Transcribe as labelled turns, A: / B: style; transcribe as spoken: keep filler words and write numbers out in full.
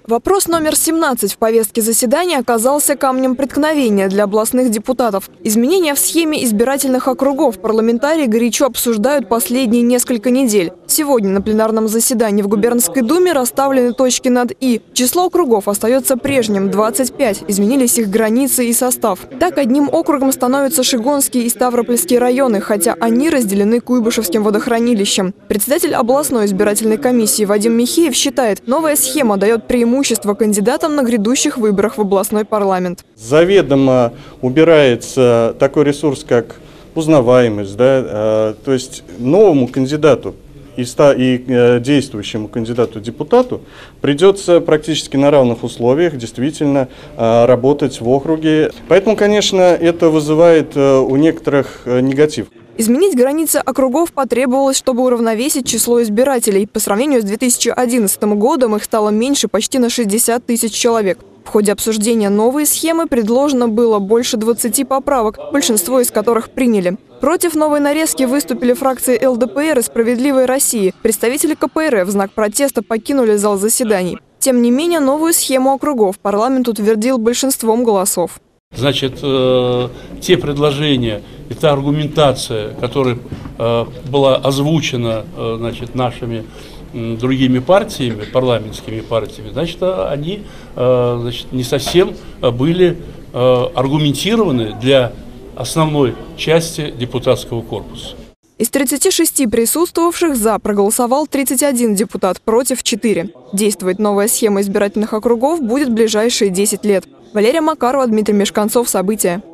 A: Вопрос номер семнадцать в повестке заседания оказался камнем преткновения для областных депутатов. Изменения в схеме избирательных округов парламентарии горячо обсуждают последние несколько недель. Сегодня на пленарном заседании в Губернской думе расставлены точки над «и». Число округов остается прежним – двадцать пять. Изменились их границы и состав. Так, одним округом становятся Шигонские и Ставропольские районы, хотя они разделены Куйбышевским водохранилищем. Председатель областной избирательной комиссии Вадим Михеев считает, новая схема дает преимущество преимущество кандидатам на грядущих выборах в областной парламент.
B: Заведомо убирается такой ресурс, как узнаваемость, да, то есть новому кандидату и, ста, и э, действующему кандидату-депутату придется практически на равных условиях действительно э, работать в округе. Поэтому, конечно, это вызывает э, у некоторых э, негатив.
A: Изменить границы округов потребовалось, чтобы уравновесить число избирателей. По сравнению с две тысячи одиннадцатым годом их стало меньше почти на шестьдесят тысяч человек. В ходе обсуждения новой схемы предложено было больше двадцати поправок, большинство из которых приняли. Против новой нарезки выступили фракции эл дэ пэ эр и «Справедливой России». Представители ка пэ эр эф в знак протеста покинули зал заседаний. Тем не менее, новую схему округов парламент утвердил большинством голосов.
C: Значит, э, те предложения и та аргументация, которая э, была озвучена э, значит, нашими э, другими партиями, парламентскими партиями, значит, они э, значит, не совсем были э, аргументированы для основной части депутатского корпуса.
A: Из тридцати шести присутствовавших «за» проголосовал тридцать один депутат, против — четыре. Действовать новая схема избирательных округов будет в ближайшие десять лет. Валерия Макарова, Дмитрий Мешканцов. События.